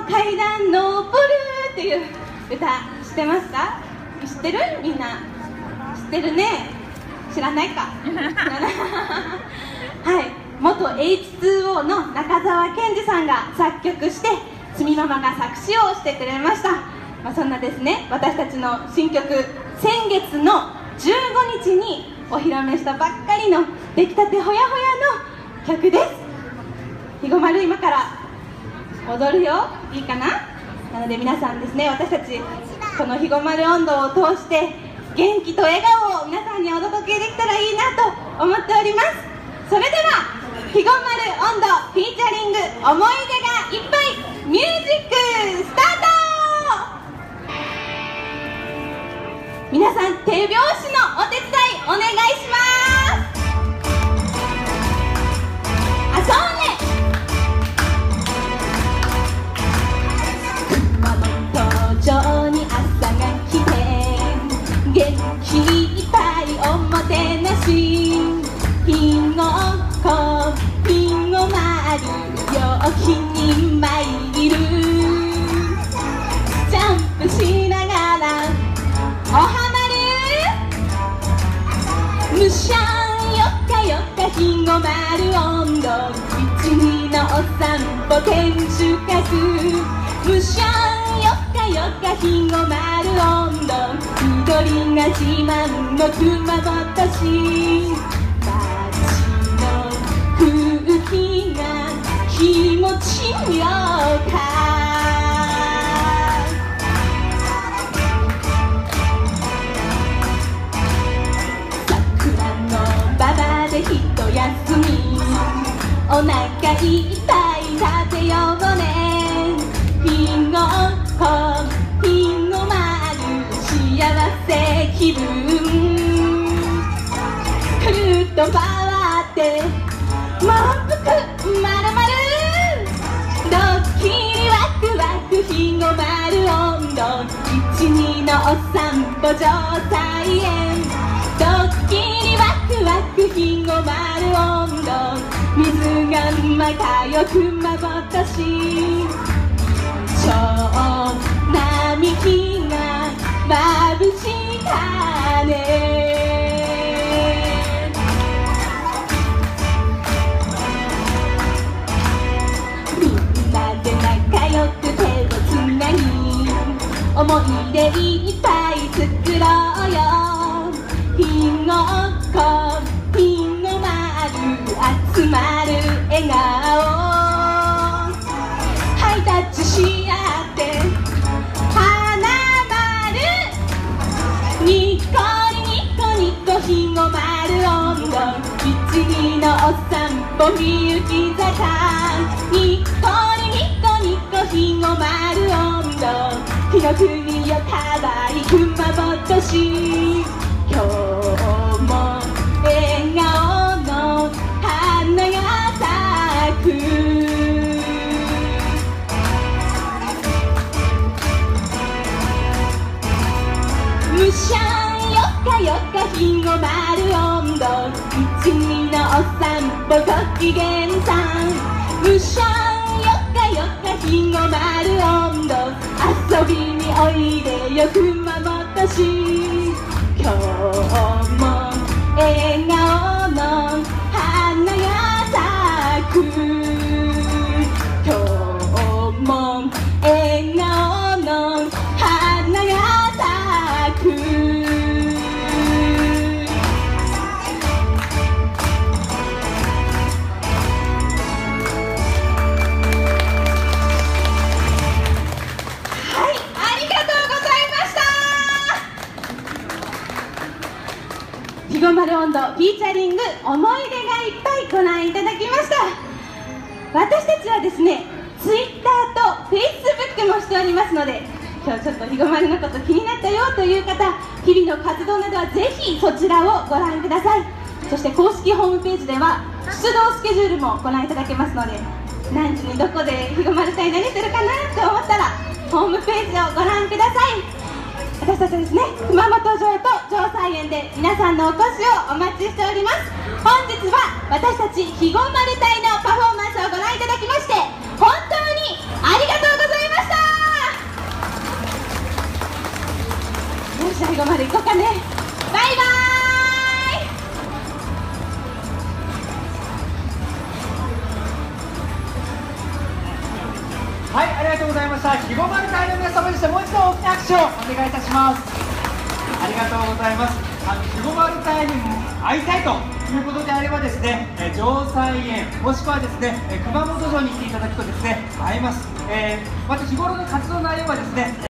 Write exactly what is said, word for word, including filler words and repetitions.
階段登るっていう歌知ってますか？知ってる？みんな知ってるね。知らないかはい、元 エイチツーオー の中澤健二さんが作曲して、すみママが作詞をしてくれました。まあ、そんなですね、私たちの新曲、先月のじゅうごにちにお披露目したばっかりの出来たてほやほやの曲です。ひごまる今から踊るよ、いいかな？なので皆さんですね、私たちこのひごまる音頭を通して元気と笑顔を皆さんにお届けできたらいいなと思っております。それではひごまる音頭フィーチャリング思い出がいっぱいミュージックスタート。皆さん手拍子のお手伝いお願いします。あ、そうね、熊本城に朝が来て元気いっぱいおもてなし、ひごこひごまる陽気に参る、ジャンプしながらおはまる、むしゃんよっかよっかひごまる音頭、いちにのお散歩天守閣、むしゃんよっかよっかひごまる音頭、緑が自慢の熊本市、街の空気が気持ちよか、一休みお腹いっぱい食べようね、ひごこひごまる幸せ気分、くるっと回って満腹まるまる、ドッキリワクワクひごまる音頭、いちにのお散歩城菜園、ドッキリワクワクひごまる音頭、水がまかよ熊本市、超並木がまぶしたね、みんなで仲良く手をつなぎ思い出いっぱい作ろうよ、ひごこひごまる集まる笑顔、ハイタッチし合って花丸、ニコリニコニコひごまる音頭、いちにのお散歩みゆき坂、ニコリニコニコひごまる音頭、日の国よかわい熊本市、今日も笑顔の花が咲く、むしゃんよっかよっかひごまる音頭、いちにのお散歩ご機嫌さん、むしゃんよっかよっかひごまる音頭、遊びにおいでよ熊本市、今日も笑顔の花が咲く、今日も笑顔の花が咲く、はい、ありがとうございました。ひごまる音頭フィーチャリング思い出がいっぱいご覧いただきました。私たちはですね、ツイッターとフェイスブックもしておりますので、今日ちょっとひごまるのこと気になったよという方、日々の活動などはぜひそちらをご覧ください。そして公式ホームページでは出動スケジュールもご覧いただけますので、何時にどこでひごまる会何するかなと思ったらホームページをご覧ください。私たちはですね、熊本城と城菜園で皆さんのお越しをお待ちしております。本日は私たちひごまる隊のパフォーマンスをご覧いただきまして本当にありがとうございました。 後まで行こうかね。バイバーイ。 はい、ありがとうございました。ひごまる隊の皆様でした。もう一度大きな拍手をお願いいたします。ありがとうございます。あのひごまる隊に会いたいということであればですね、え城西園もしくはですね、え熊本城に来ていただくとですね会えます。えー、また日頃の活動内容はですね